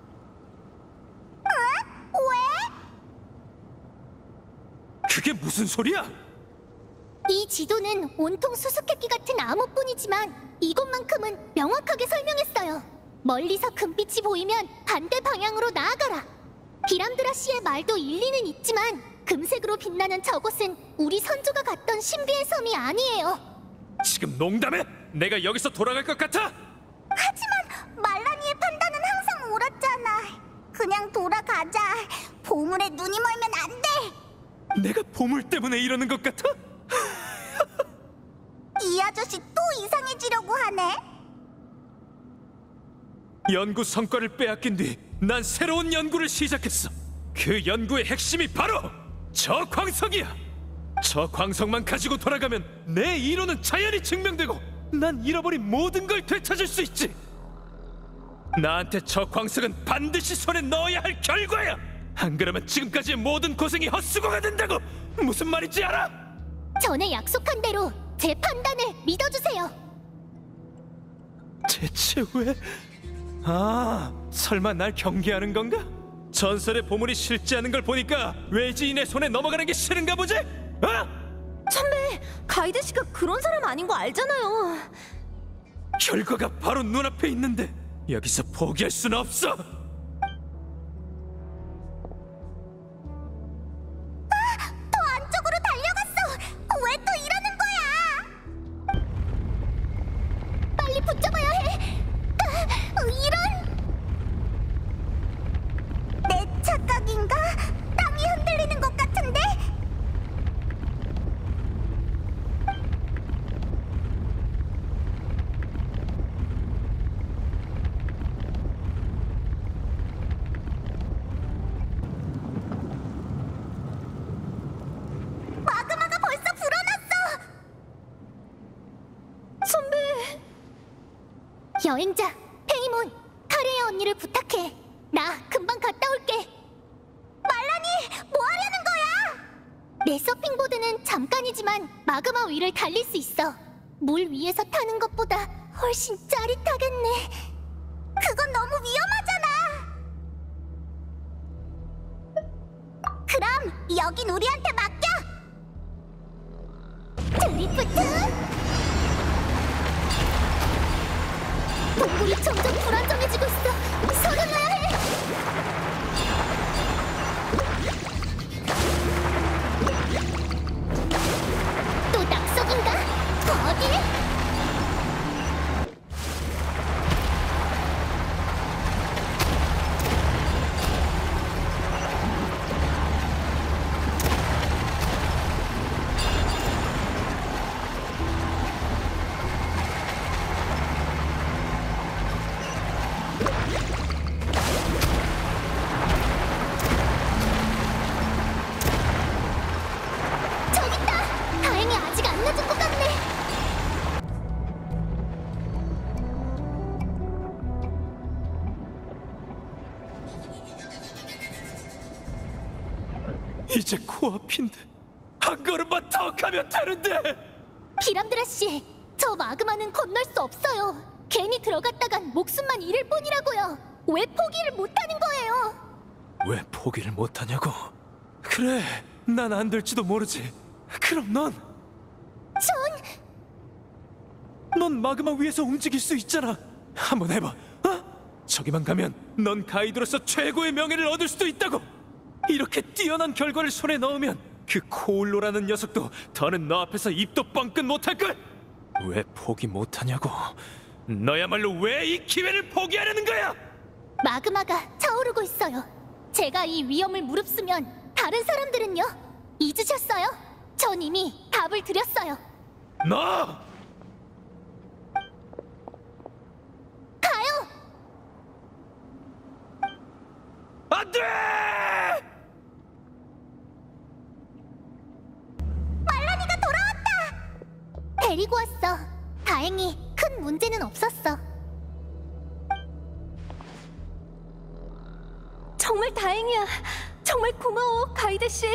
왜? 그게 무슨 소리야? 이 지도는 온통 수수께끼 같은 암호뿐이지만 이곳만큼은 명확하게 설명했어요. 멀리서 금빛이 보이면 반대 방향으로 나아가라. 비람드라 씨의 말도 일리는 있지만 금색으로 빛나는 저곳은 우리 선조가 갔던 신비의 섬이 아니에요. 지금 농담해? 내가 여기서 돌아갈 것 같아? 하지만 말라니의 판단은 항상 옳았잖아. 그냥 돌아가자. 보물에 눈이 멀면 안 돼. 내가 보물 때문에 이러는 것 같아? 이 아저씨 또 이상해지려고 하네. 연구 성과를 빼앗긴 뒤 난 새로운 연구를 시작했어. 그 연구의 핵심이 바로 저 광석이야. 저 광석만 가지고 돌아가면 내 이론은 자연히 증명되고 난 잃어버린 모든 걸 되찾을 수 있지. 나한테 저 광석은 반드시 손에 넣어야 할 결과야. 안 그러면 지금까지의 모든 고생이 헛수고가 된다고. 무슨 말인지 알아? 전에 약속한 대로 제 판단을 믿어주세요. 대체 왜? 설마 날 경계하는 건가? 전설의 보물이 실제하는 걸 보니까 외지인의 손에 넘어가는 게 싫은가 보지? 선배, 가이드 씨가 그런 사람 아닌 거 알잖아요. 결과가 바로 눈앞에 있는데 여기서 포기할 수는 없어. 더 안쪽으로 달려갔어. 왜 또 이러는 거야? 빨리 붙잡아야 해. 이런... 내 착각인가? 땅이 흔들리는 것 같은데? 마그마가 벌써 불어났어! 선배, 여행자, 페이몬, 카레의 언니를 부탁해. 나 금방 갔다 올게. 말라니, 뭐 하려는 거야? 내 서핑보드는 잠깐이지만 마그마 위를 달릴 수 있어. 물 위에서 타는 것보다 훨씬 짜릿하겠네. 그건 너무 위험하잖아. 그럼 여긴 우리한테 맡겨. 드리프트. 동굴이 점점 불안정해지고 있어. 서둘러야 해. 또 낙석인가? 어디? 저기 있다! 다행히 아직 안 늦은 것 같네. 이제 코앞인데 한 걸음만 더 가면 되는데. 비람드라 씨, 저 마그마는 건널 수 없어요. 괜히 들어갔다간 목숨만 잃을 뿐이라고요. 왜 포기를 못하는 거예요? 왜 포기를 못하냐고? 그래, 난 안 될지도 모르지. 그럼 넌 마그마 위에서 움직일 수 있잖아. 한번 해봐. 어? 저기만 가면 넌 가이드로서 최고의 명예를 얻을 수도 있다고. 이렇게 뛰어난 결과를 손에 넣으면 그 코울로라는 녀석도 더는 너 앞에서 입도 뻥끗 못할걸. 왜 포기 못하냐고. 너야말로 왜 이 기회를 포기하려는 거야? 마그마가 차오르고 있어요. 제가 이 위험을 무릅쓰면 다른 사람들은요? 잊으셨어요? 전 이미 답을 드렸어요. 너! 가요! 안 돼! 말라니가 돌아왔다! 데리고 왔어. 다행히 큰 문제는 없었어. 정말 다행이야. 정말 고마워, 가이드 씨.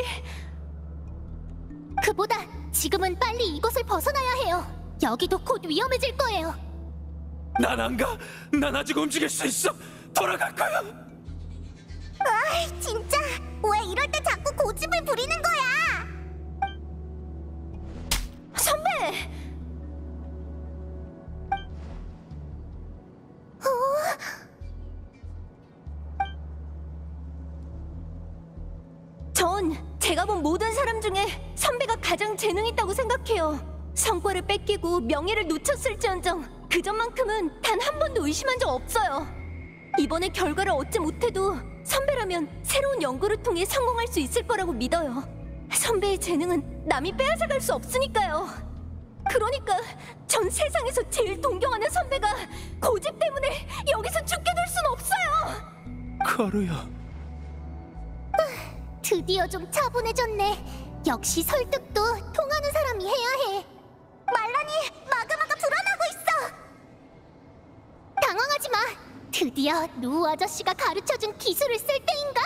그보다 지금은 빨리 이곳을 벗어나야 해요. 여기도 곧 위험해질 거예요. 난 안 가. 난 아직 움직일 수 있어. 돌아갈 거야. 아, 진짜 왜 이럴 때 자꾸 고집을 부리는 거야? 선배! 전 제가 본 모든 사람 중에 선배가 가장 재능 있다고 생각해요. 성과를 뺏기고 명예를 놓쳤을지언정 그 점만큼은 단 한 번도 의심한 적 없어요. 이번에 결과를 얻지 못해도 선배라면 새로운 연구를 통해 성공할 수 있을 거라고 믿어요. 선배의 재능은 남이 빼앗아갈 수 없으니까요. 그러니까 전 세상에서 제일 동경하는 선배가 고집 때문에 여기서 죽게 될 순 없어요. 카루야. 드디어 좀 차분해졌네. 역시 설득도 통하는 사람이 해야 해. 말라니, 마그마가 불어나고 있어. 당황하지 마. 드디어 누우 아저씨가 가르쳐준 기술을 쓸 때인가?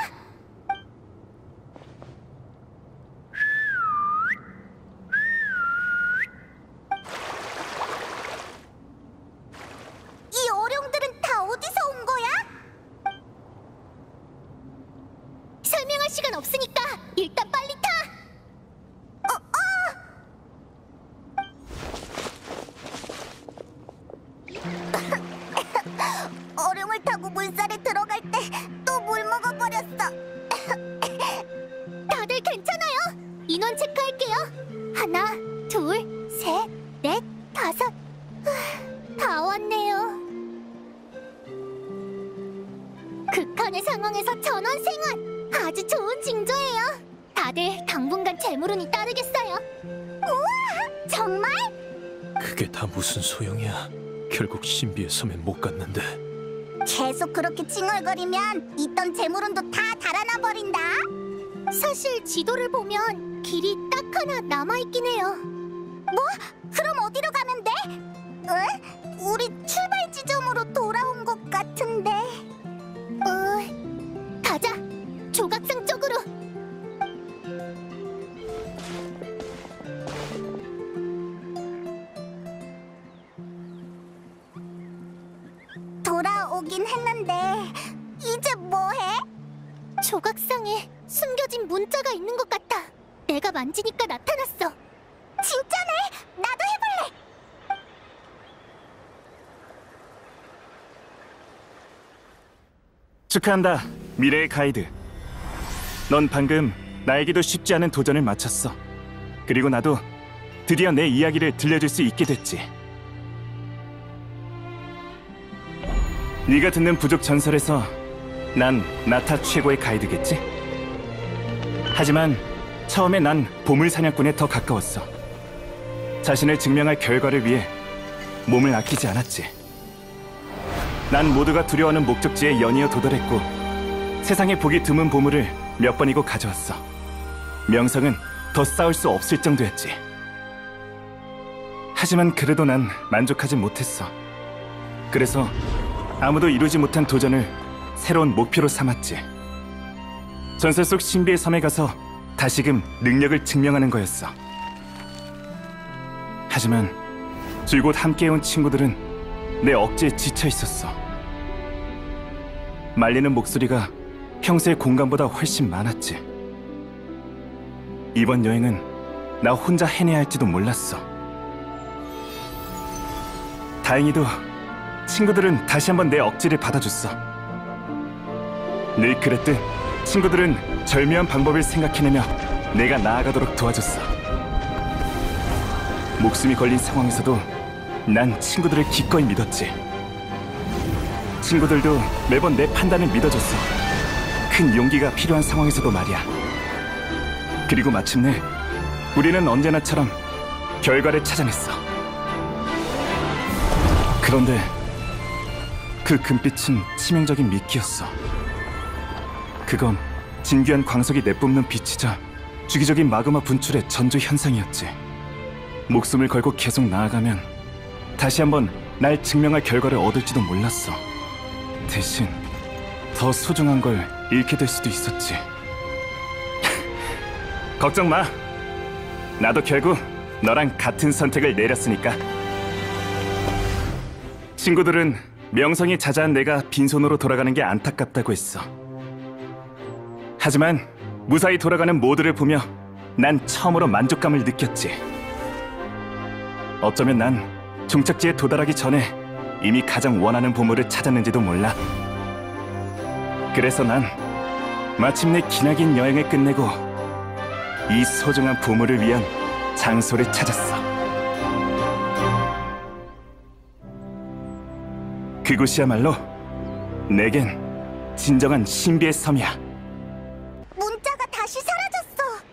이 어룡들은 다 어디서 온 거야? 설명할 시간 없으니까 일단 빨리 타! 어룡을 타고 물살에 들어갈 때 또 물 먹어버렸어. 다들 괜찮아요? 인원 체크할게요. 하나, 둘, 셋, 넷, 다섯. 다 왔네요. 극한의 상황에서 전원 생還. 아주 좋은 징조예요. 다들 당분간 재물운이 따르겠어요. 우와! 정말? 그게 다 무슨 소용이야. 결국 신비의 섬에 못 갔는데. 계속 그렇게 칭얼거리면 있던 재물운도 다 달아나 버린다. 사실 지도를 보면 길이 딱 하나 남아있긴 해요. 뭐? 그럼 어디로 가면 돼? 응? 우리 출발 지점으로 돌아온 것 같은데. 가자. 조각상 쪽으로. 오긴 했는데 이제 뭐해? 조각상에 숨겨진 문자가 있는 것 같아. 내가 만지니까 나타났어. 진짜네? 나도 해볼래. 축하한다, 미래의 가이드. 넌 방금 나에게도 쉽지 않은 도전을 마쳤어. 그리고 나도 드디어 내 이야기를 들려줄 수 있게 됐지. 네가 듣는 부족 전설에서 난 나타 최고의 가이드겠지? 하지만 처음에 난 보물 사냥꾼에 더 가까웠어. 자신을 증명할 결과를 위해 몸을 아끼지 않았지. 난 모두가 두려워하는 목적지에 연이어 도달했고 세상에 보기 드문 보물을 몇 번이고 가져왔어. 명성은 더 쌓을 수 없을 정도였지. 하지만 그래도 난 만족하지 못했어. 그래서 아무도 이루지 못한 도전을 새로운 목표로 삼았지. 전설 속 신비의 섬에 가서 다시금 능력을 증명하는 거였어. 하지만 줄곧 함께해온 친구들은 내 억지에 지쳐 있었어. 말리는 목소리가 평소의 공감보다 훨씬 많았지. 이번 여행은 나 혼자 해내야 할지도 몰랐어. 다행히도 친구들은 다시 한번 내 억지를 받아줬어. 늘 그랬듯 친구들은 절묘한 방법을 생각해내며 내가 나아가도록 도와줬어. 목숨이 걸린 상황에서도 난 친구들을 기꺼이 믿었지. 친구들도 매번 내 판단을 믿어줬어. 큰 용기가 필요한 상황에서도 말이야. 그리고 마침내 우리는 언제나처럼 결과를 찾아냈어. 그런데 그 금빛은 치명적인 미끼였어. 그건 진귀한 광석이 내뿜는 빛이자 주기적인 마그마 분출의 전조 현상이었지. 목숨을 걸고 계속 나아가면 다시 한번 날 증명할 결과를 얻을지도 몰랐어. 대신 더 소중한 걸 잃게 될 수도 있었지. 걱정 마. 나도 결국 너랑 같은 선택을 내렸으니까. 친구들은 명성이 자자한 내가 빈손으로 돌아가는 게 안타깝다고 했어. 하지만 무사히 돌아가는 모두를 보며 난 처음으로 만족감을 느꼈지. 어쩌면 난 종착지에 도달하기 전에 이미 가장 원하는 보물을 찾았는지도 몰라. 그래서 난 마침내 기나긴 여행을 끝내고 이 소중한 보물을 위한 장소를 찾았어. 그곳이야말로 내겐 진정한 신비의 섬이야. 문자가 다시 사라졌어.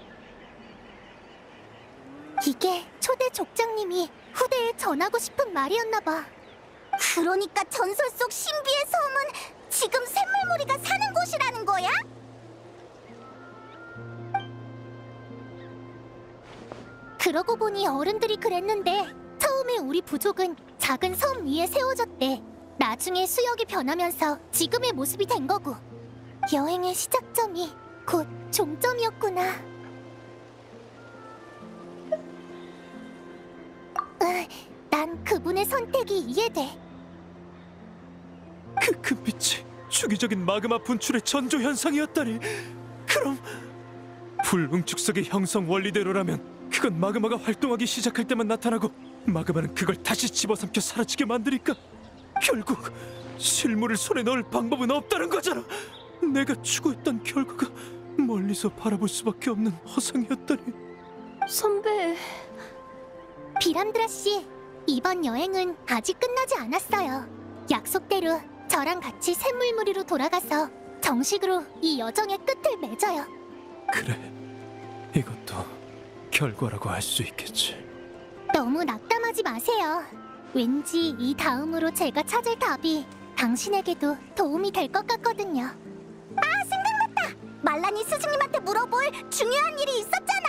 이게 초대 족장님이 후대에 전하고 싶은 말이었나 봐. 그러니까 전설 속 신비의 섬은 지금 샘물무리가 사는 곳이라는 거야? 그러고 보니 어른들이 그랬는데 처음에 우리 부족은 작은 섬 위에 세워졌대. 나중에 수역이 변하면서 지금의 모습이 된 거고. 여행의 시작점이 곧 종점이었구나. 난 그분의 선택이 이해돼. 그 금빛이 주기적인 마그마 분출의 전조 현상이었다니. 그럼 불응축석의 형성 원리대로라면 그건 마그마가 활동하기 시작할 때만 나타나고 마그마는 그걸 다시 집어삼켜 사라지게 만드니까 결국 실물을 손에 넣을 방법은 없다는 거잖아. 내가 추구했던 결과가 멀리서 바라볼 수밖에 없는 허상이었다니. 선배, 비람드라 씨, 이번 여행은 아직 끝나지 않았어요. 약속대로 저랑 같이 샘물무리로 돌아가서 정식으로 이 여정의 끝을 맺어요. 그래, 이것도 결과라고 할 수 있겠지. 너무 낙담하지 마세요. 왠지 이 다음으로 제가 찾을 답이 당신에게도 도움이 될 것 같거든요. 아, 생각났다! 말라니 스승님한테 물어볼 중요한 일이 있었잖아!